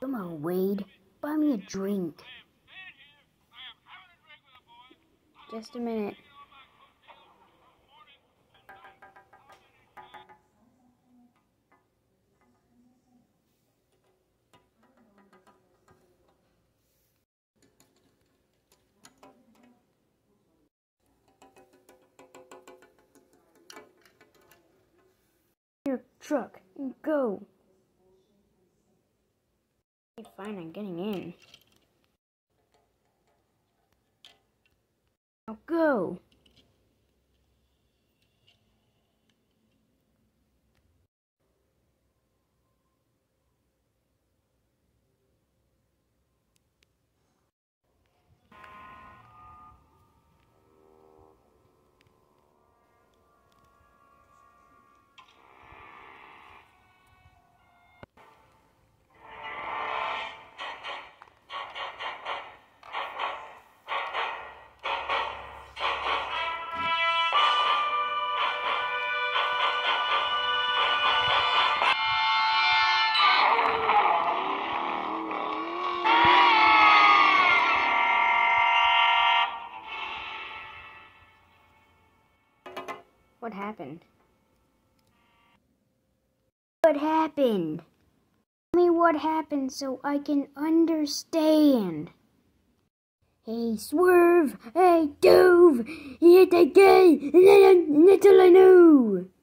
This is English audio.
Come on, Wade. Buy me a drink. Just a minute. Your truck and go. Okay, fine, I'm getting in. Now go. What happened? What happened? Tell me what happened so I can understand. Hey, swerve! Hey, dove! He hit that guy! And that's all I know!